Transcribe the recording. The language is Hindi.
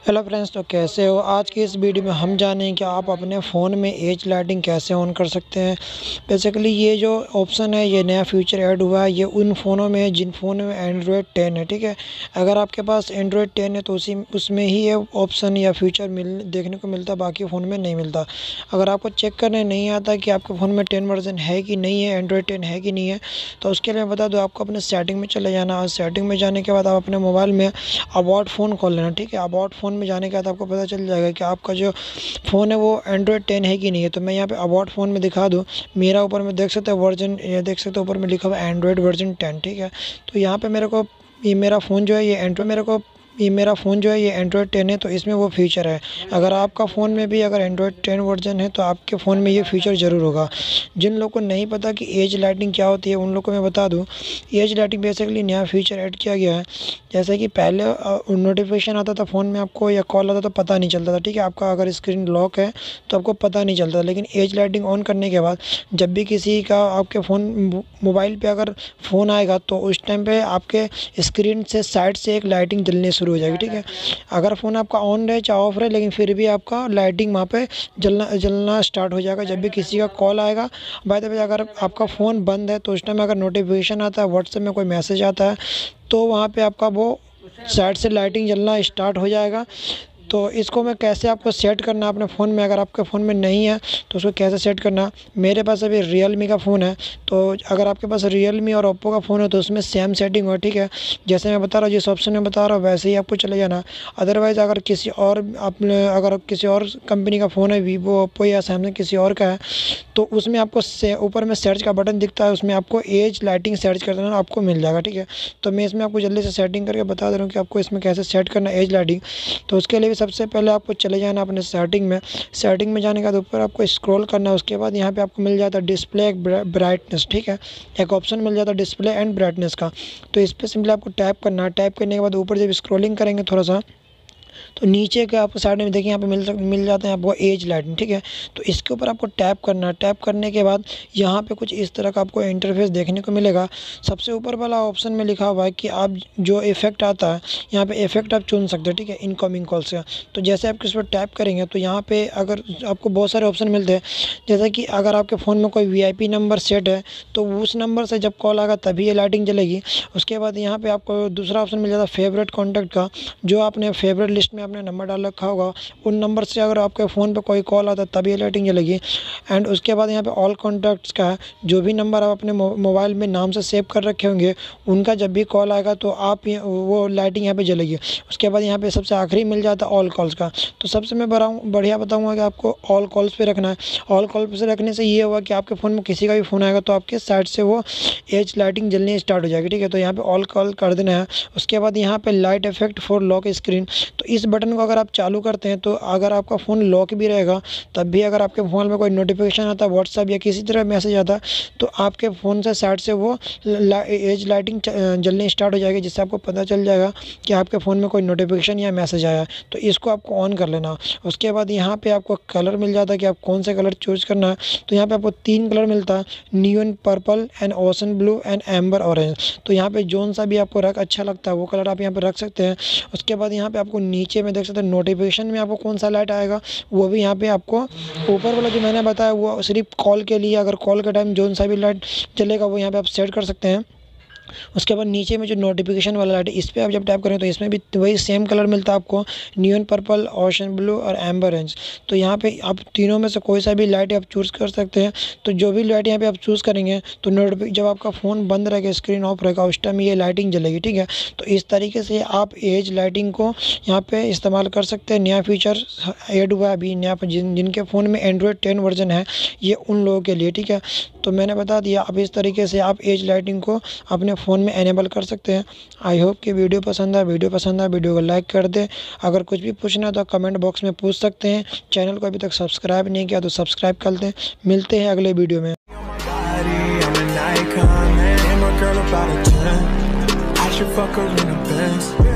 हेलो फ्रेंड्स, तो कैसे हो। आज की इस वीडियो में हम जानेंगे कि आप अपने फ़ोन में एज लाइटिंग कैसे ऑन कर सकते हैं। बेसिकली ये जो ऑप्शन है, ये नया फीचर ऐड हुआ है। ये उन फ़ोनों में है जिन फ़ोनों में एंड्रॉयड 10 है, ठीक है। अगर आपके पास एंड्रॉयड 10 है तो उसमें ही ये ऑप्शन या फीचर देखने को मिलता है, बाकी फ़ोन में नहीं मिलता। अगर आपको चेक करने नहीं आता कि आपके फ़ोन में 10 वर्जन है कि नहीं है, एंड्रॉयड 10 है कि नहीं है, तो उसके लिए मैं बता दूँ, आपको अपने सेटिंग में चले जाना। और सेटिंग में जाने के बाद आप अपने मोबाइल में अबाउट फ़ोन खोल लेना, ठीक है। अबाउट फ़ोन में जाने के बाद आपको पता चल जाएगा कि आपका जो फ़ोन है वो एंड्रॉयड 10 है कि नहीं है। तो मैं यहाँ पे अबाउट फ़ोन में दिखा दूँ, मेरा ऊपर में देख सकते हो वर्जन, ये देख सकते हो ऊपर में लिखा हुआ है एंड्रॉयड वर्जन 10, ठीक है। तो यहाँ पे मेरे को ये मेरा फ़ोन जो है ये एंड्रॉयड मेरे को ये मेरा फ़ोन जो है ये एंड्रॉयड 10 है, तो इसमें वो फीचर है। अगर आपका फ़ोन में भी अगर एंड्रॉयड 10 वर्जन है तो आपके फ़ोन में ये फीचर ज़रूर होगा। जिन लोगों को नहीं पता कि एज लाइटिंग क्या होती है, उन लोगों को मैं बता दूं, एज लाइटिंग बेसिकली नया फीचर ऐड किया गया है। जैसे कि पहले नोटिफिकेशन आता था फ़ोन में आपको या कॉल आता तो पता नहीं चलता था, ठीक है। आपका अगर स्क्रीन लॉक है तो आपको पता नहीं चलता, लेकिन एज लाइटिंग ऑन करने के बाद जब भी किसी का आपके फ़ोन मोबाइल पे अगर फ़ोन आएगा तो उस टाइम पे आपके स्क्रीन से साइड से एक लाइटिंग जलनी शुरू हो जाएगी, ठीक है। अगर फ़ोन आपका ऑन रहे चाहे ऑफ रहे, लेकिन फिर भी आपका लाइटिंग वहाँ पे जलना स्टार्ट हो जाएगा जब भी किसी का कॉल आएगा। बाय द वे, अगर आपका फ़ोन बंद है तो उस टाइम अगर नोटिफिकेशन आता है, व्हाट्सएप में कोई मैसेज आता है, तो वहाँ पे आपका वो साइड से लाइटिंग जलना स्टार्ट हो जाएगा। तो इसको मैं कैसे आपको सेट करना अपने फ़ोन में, अगर आपके फ़ोन में नहीं है तो उसको कैसे सेट करना। मेरे पास अभी रियलमी का फ़ोन है, तो अगर आपके पास रियलमी और ओप्पो का फ़ोन है तो उसमें सेम सेटिंग हो, ठीक है। जैसे मैं बता रहा हूँ, जिस ऑप्शन में बता रहा हूँ वैसे ही आपको चले जाना। अदरवाइज़ अगर किसी और कंपनी का फ़ोन है, वीवो, ओप्पो या सैमसंग किसी और का है, तो उसमें आपको ऊपर में सर्च का बटन दिखता है, उसमें आपको एज लाइटिंग सर्च कर देना, आपको मिल जाएगा, ठीक है। तो मैं इसमें आपको जल्दी से सेटिंग करके बता दे रहा हूँ कि आपको इसमें कैसे सेट करना है एज लाइटिंग। तो उसके लिए भी सबसे पहले आपको चले जाना अपने सेटिंग में। सेटिंग में जाने के बाद ऊपर आपको स्क्रॉल करना है। उसके बाद यहाँ पे आपको मिल जाता है डिस्प्ले ब्राइटनेस, ठीक है। एक ऑप्शन मिल जाता है डिस्प्ले एंड ब्राइटनेस का, तो इस पर सिंपली आपको टैप करना है। टैप करने के बाद ऊपर जब स्क्रॉलिंग करेंगे थोड़ा सा, तो नीचे के आपको साइड में देखिए यहाँ पे मिल जाते हैं आपको एज लाइटिंग, ठीक है। तो इसके ऊपर आपको टैप करना है। टैप करने के बाद यहाँ पे कुछ इस तरह का आपको इंटरफेस देखने को मिलेगा। सबसे ऊपर वाला ऑप्शन में लिखा हुआ है कि आप जो इफेक्ट आता है, यहाँ पे इफेक्ट आप चुन सकते हो, ठीक है, इनकमिंग कॉल से। तो जैसे आप किस पर टैप करेंगे तो यहाँ पे अगर आपको बहुत सारे ऑप्शन मिलते हैं, जैसे कि अगर आपके फ़ोन में कोई VIP नंबर सेट है तो उस नंबर से जब कॉल आएगा तभी ये लाइटिंग जलेगी। उसके बाद यहाँ पे आपको दूसरा ऑप्शन मिल जाता है फेवरेट कॉन्टैक्ट का, जो आपने फेवरेट लिस्ट में आपने नंबर डाल रखा होगा, उन नंबर से अगर आपके फ़ोन पे कोई कॉल आता है तभी ये लाइटिंग जलेगी। एंड उसके बाद यहाँ पे ऑल कॉन्टैक्ट्स का है, जो भी नंबर आप अपने मोबाइल में नाम से सेव कर रखे होंगे, उनका जब भी कॉल आएगा तो वो लाइटिंग यहाँ पे जलेगी। उसके बाद यहाँ पे सबसे आखिरी मिल जाता है ऑल कॉल्स का। तो सबसे मैं बढ़िया बताऊँगा कि आपको ऑल कॉल्स पे रखना है। ऑल कॉल पे रखने से ये होगा कि आपके फ़ोन में किसी का भी फ़ोन आएगा तो आपके साइड से वो एज लाइटिंग जलनी स्टार्ट हो जाएगी, ठीक है। तो यहाँ पे ऑल कॉल कर देना है। उसके बाद यहाँ पे light effect for lock screen, तो इस बटन को अगर आप चालू करते हैं तो अगर आपका फ़ोन लॉक भी रहेगा तब भी अगर आपके फ़ोन में कोई नोटिफिकेशन आता है, व्हाट्सएप या किसी तरह मैसेज आता है, तो आपके फ़ोन से साइड से वो एज लाइटिंग जलनी स्टार्ट हो जाएगी, जिससे आपको पता चल जाएगा कि आपके फ़ोन में कोई नोटिफिकेशन या मैसेज आया है। तो इसको आपको ऑन कर लेना। उसके बाद यहाँ पे आपको कलर मिल जाता है कि आप कौन से कलर चूज़ करना है। तो यहाँ पे आपको 3 कलर मिलता है, neon purple and ocean blue and amber orange. तो यहाँ पे जोन सा भी आपको अच्छा लगता है वो कलर आप यहाँ पे रख सकते हैं। उसके बाद यहाँ पे आपको नीचे में देख सकते हैं नोटिफिकेशन में आपको कौन सा लाइट आएगा, वो भी यहाँ पे आपको ऊपर वाला जो मैंने बताया वो सिर्फ कॉल के लिए, अगर कॉल के टाइम जोन सा भी लाइट चलेगा वो यहाँ पे आप सेट कर सकते हैं। उसके बाद नीचे में जो नोटिफिकेशन वाला लाइट है, इस पर आप जब टैप करें तो इसमें भी वही सेम कलर मिलता है आपको, नियॉन पर्पल, ओशन ब्लू और एम्बर ऑरेंज। तो यहाँ पे आप तीनों में से कोई सा भी लाइट आप चूज़ कर सकते हैं। तो जो भी लाइट यहाँ पे आप चूज़ करेंगे तो जब आपका फ़ोन बंद रहेगा, स्क्रीन ऑफ रहेगा, उस टाइम ये लाइटिंग जलेगी, ठीक है। तो इस तरीके से आप एज लाइटिंग को यहाँ पे इस्तेमाल कर सकते हैं। नया फीचर ऐड हुआ है अभी नया, जिनके फ़ोन में एंड्रॉयड 10 वर्जन है, ये उन लोगों के लिए, ठीक है। तो मैंने बता दिया, अब इस तरीके से आप एज लाइटिंग को अपने फ़ोन में एनेबल कर सकते हैं। आई होप कि वीडियो पसंद आए। वीडियो को लाइक कर दें। अगर कुछ भी पूछना है तो कमेंट बॉक्स में पूछ सकते हैं। चैनल को अभी तक सब्सक्राइब नहीं किया तो सब्सक्राइब कर दें। मिलते हैं अगले वीडियो में। I should fuck her in the Benz.